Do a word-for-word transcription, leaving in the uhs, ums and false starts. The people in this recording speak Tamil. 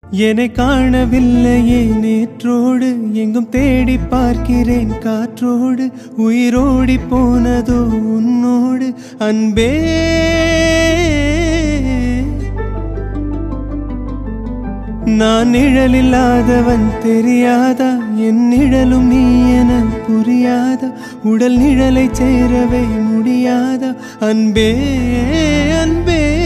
என்னை காணவில்லையே நேற்றோடு எங்கும் தேடி பார்க்கிறேன் காற்றோடு உயிரோடி போனதோ உன்னோடு அன்பே நான் நிழலில்லாதவன் தெரியாதா என் நிழலும் நீ என புரியாதா உடல் நிழலை சேரவே முடியாதா அன்பே அன்பே